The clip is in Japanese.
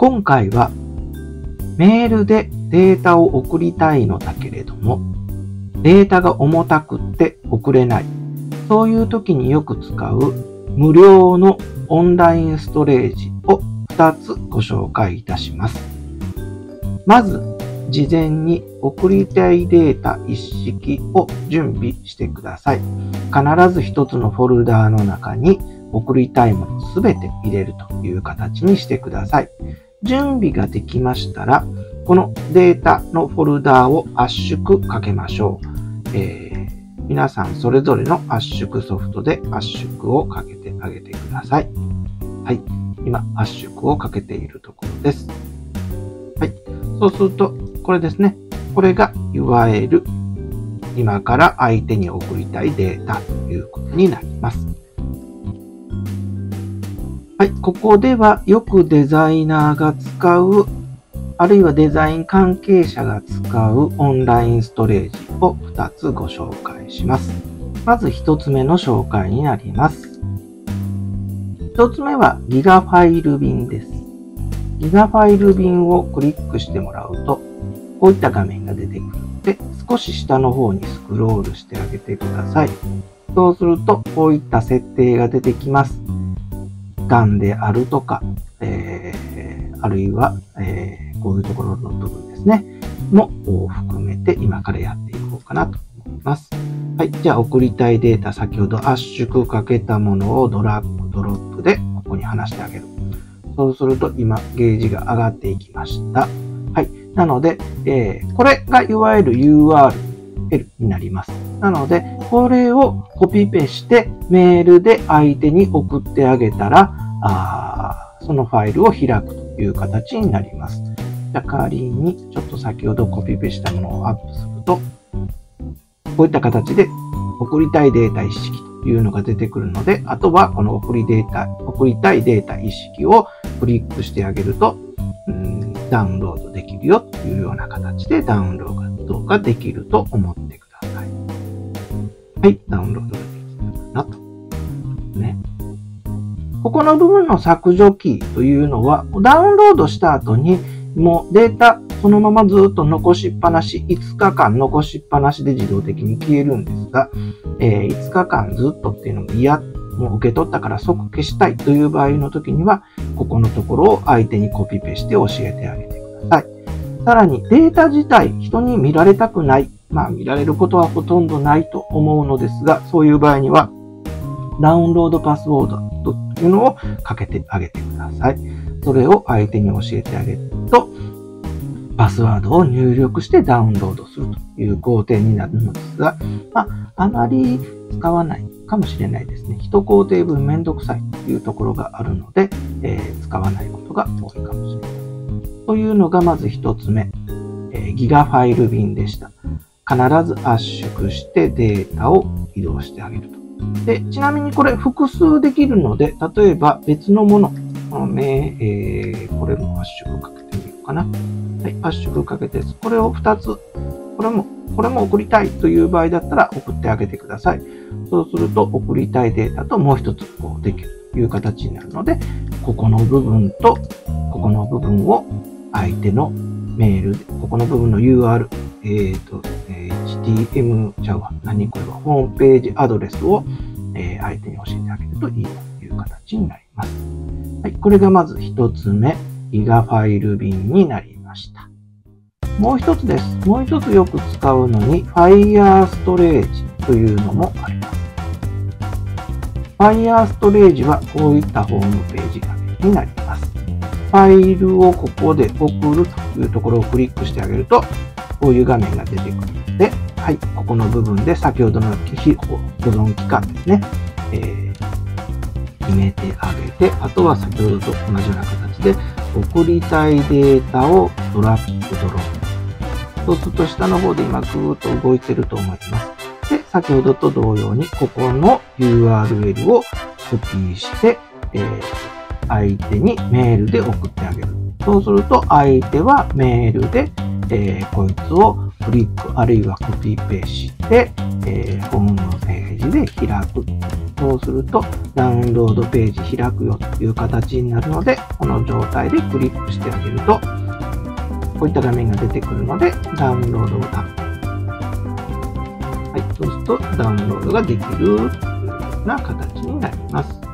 今回はメールでデータを送りたいのだけれども、データが重たくって送れない。そういう時によく使う無料のオンラインストレージを2つご紹介いたします。まず、事前に送りたいデータ一式を準備してください。必ず一つのフォルダーの中に送りたいものすべて入れるという形にしてください。準備ができましたら、このデータのフォルダーを圧縮かけましょう。皆さんそれぞれの圧縮ソフトで圧縮をかけてあげてください。はい。今、圧縮をかけているところです。はい。そうすると、これですね。これが、いわゆる、今から相手に送りたいデータということになります。はい。ここでは、よくデザイナーが使う、あるいはデザイン関係者が使うオンラインストレージを2つご紹介します。まず1つ目の紹介になります。1つ目はギガファイル便です。ギガファイル便をクリックしてもらうと、こういった画面が出てくるので、少し下の方にスクロールしてあげてください。そうすると、こういった設定が出てきます。GANであるとか、あるいは、こういうところの部分ですね。も含めて今からやっていこうかなと思います。はい。じゃあ送りたいデータ、先ほど圧縮かけたものをドラッグドロップでここに離してあげる。そうすると今ゲージが上がっていきました。はい。なので、これがいわゆる URL になります。なので、これをコピペしてメールで相手に送ってあげたら、そのファイルを開くという形になります。じゃあ仮にちょっと先ほどコピペしたものをアップすると、こういった形で送りたいデータ一式というのが出てくるので、あとはこの送りたいデータ一式をクリックしてあげると、ダウンロードできるよというような形でダウンロードができると思ってください。はい、ダウンロードができたかなと。ね。ここの部分の削除キーというのは、ダウンロードした後にもうデータそのままずっと残しっぱなし、5日間残しっぱなしで自動的に消えるんですが、5日間ずっとっていうのがもう受け取ったから即消したいという場合の時には、ここのところを相手にコピペして教えてあげてください。さらにデータ自体、人に見られたくない。見られることはほとんどないと思うのですが、そういう場合には、ダウンロードパスワードというのをかけてあげてください。それを相手に教えてあげると、パスワードを入力してダウンロードするという工程になるのですが、あまり使わないかもしれないですね。一工程分めんどくさいというところがあるので、使わないことが多いかもしれない。というのがまず一つ目、ギガファイル便でした。必ず圧縮してデータを移動してあげると。で、ちなみにこれ複数できるので、例えば別のもの、これも圧縮かけてみようかな。はい、圧縮かけて、これを2つ、これも送りたいという場合だったら送ってあげてください。そうすると送りたいデータともう一つできるという形になるので、ここの部分とここの部分を相手のメールで、ここの部分の URL、HTML ちゃうわ。何これは。ホームページアドレスを、相手に教えてあげるといいという形になります。はい。これがまず一つ目、ギガファイル便になりました。もう一つです。もう一つよく使うのに、Firestorage というのもあります。Firestorage はこういったホームページ画面になります。ファイルをここで送るというところをクリックしてあげると、こういう画面が出てくるので、はい、ここの部分で先ほどの保存期間ですね、決めてあげて、あとは先ほどと同じような形で、送りたいデータをドラッグドロップ。そうすると下の方で今ぐーっと動いてると思います。で、先ほどと同様に、ここの URL をコピーして、相手にメールで送ってあげる。そうすると相手はメールで、こいつをクリックあるいはコピーペーして、ホームページで開く。そうするとダウンロードページ開くよという形になるので、この状態でクリックしてあげると、こういった画面が出てくるので、ダウンロードボタン。はい、そうするとダウンロードができるというような形になります。